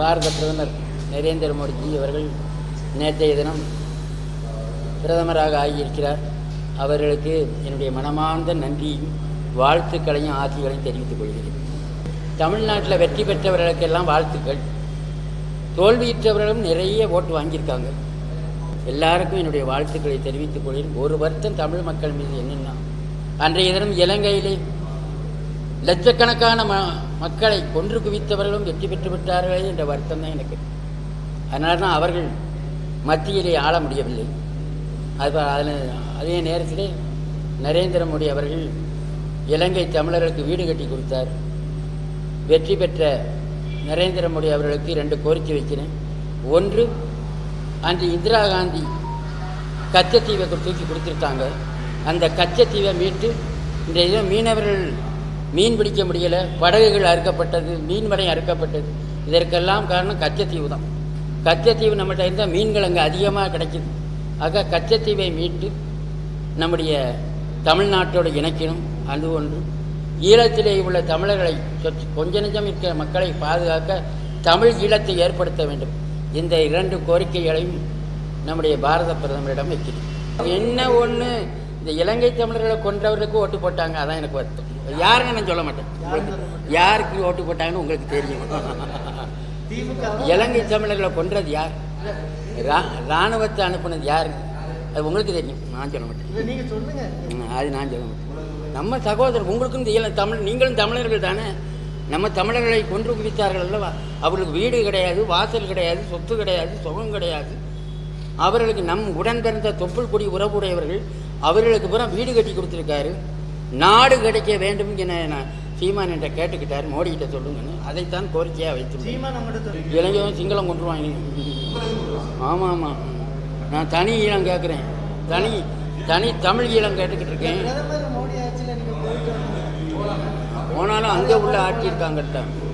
பாரத பிரதமர் நரேந்திர மோடிஜி அவர்கள் நேற்றைய தினம் பிரதமராக ஆகியிருக்கிறார். அவர்களுக்கு என்னுடைய மனமார்ந்த நன்றியும் வாழ்த்துக்களையும் ஆசிகளையும் தெரிவித்துக் கொள்கிறேன். தமிழ்நாட்டில் வெற்றி பெற்றவர்களுக்கெல்லாம் வாழ்த்துக்கள். தோல்வியுற்றவர்களும் நிறைய ஓட்டு வாங்கியிருக்காங்க. எல்லாருக்கும் என்னுடைய வாழ்த்துக்களை தெரிவித்துக் கொள்கிறேன். ஒரு வருத்தம் தமிழ் மக்கள் மீது என்னென்னா, அன்றைய தினம் இலங்கையிலே லட்சக்கணக்கான மக்களை கொன்று குவித்தவர்களும் வெற்றி பெற்று விட்டார்களே என்ற வருத்தம் தான் எனக்கு. அதனால தான் அவர்கள் மத்தியிலே ஆள முடியவில்லை. அதே நேரத்திலே நரேந்திர மோடி அவர்கள் இலங்கை தமிழர்களுக்கு வீடு கட்டி கொடுத்தார். வெற்றி பெற்ற நரேந்திர மோடி அவர்களுக்கு 2 கோரிக்கை வைக்கிறேன். ஒன்று, அன்று இந்திரா காந்தி கச்சத்தீவை தூக்கி கொடுத்துருக்காங்க. அந்த கச்சத்தீவை மீட்டு இன்றைய மீனவர்கள் மீன் பிடிக்க முடியலை, படகுகள் அறுக்கப்பட்டது, மீன்வலை அறுக்கப்பட்டது. இதற்கெல்லாம் காரணம் கச்சத்தீவு தான். கச்சத்தீவு நம்மகிட்ட இருந்தால் மீன்கள் அங்கே அதிகமாக கிடைக்கிது. ஆக கச்சத்தீவை மீட்டு நம்முடைய தமிழ்நாட்டோடு இணைக்கணும். அது ஒன்று. ஈழத்திலே உள்ள தமிழர்களை கொஞ்ச நெஞ்சம் இருக்கிற மக்களை பாதுகாக்க தமிழ் ஈழத்தை ஏற்படுத்த வேண்டும். இந்த 2 கோரிக்கைகளையும் நம்முடைய பாரத பிரதமரிடம் வைக்கிறேன். என்ன ஒன்று, இந்த இலங்கை தமிழர்களை கொன்றவர்களுக்கு ஓட்டு போட்டாங்க, அதான் எனக்கு வருத்தம். யாருன்னு நான் சொல்ல மாட்டேன். யாருக்கு ஓட்டு போட்டாங்கன்னு உங்களுக்கு தெரியும். இலங்கை தமிழர்களை கொன்றது யார்? இராணுவத்தை அனுப்புனது யார்? அது உங்களுக்கு தெரியும். நான் சொல்ல மாட்டேன். அது நான் சொல்ல மாட்டேன். நம்ம சகோதரர், உங்களுக்கும் தமிழ், நீங்களும் தமிழர்கள் தானே. நம்ம தமிழர்களை கொன்று குவித்தார்கள் அல்லவா? அவர்களுக்கு வீடு கிடையாது, வாசல் கிடையாது, சொத்து கிடையாது, சுகம் கிடையாது. அவர்களுக்கு நம் உடன் பிறந்த தொப்புள் கொடி உறவுடையவர்கள், அவர்களுக்கு பூரா வீடு கட்டி கொடுத்துருக்காரு. நாடு கிடைக்க வேண்டும் என சீமான் என்ற கேட்டுக்கிட்டார். மோடிக்கிட்ட சொல்லுங்கன்னு அதைத்தான் கோரிக்கையாக வைத்து இளைஞரும் சிங்களம் கொண்டுருவாங்க. ஆமாம் ஆமாம், நான் தனி ஈழம் கேட்குறேன். தனி தமிழ் ஈழம் கேட்டுக்கிட்டு இருக்கேன். போனாலும் அங்கே உள்ள ஆட்சி இருக்காங்கட்டான்.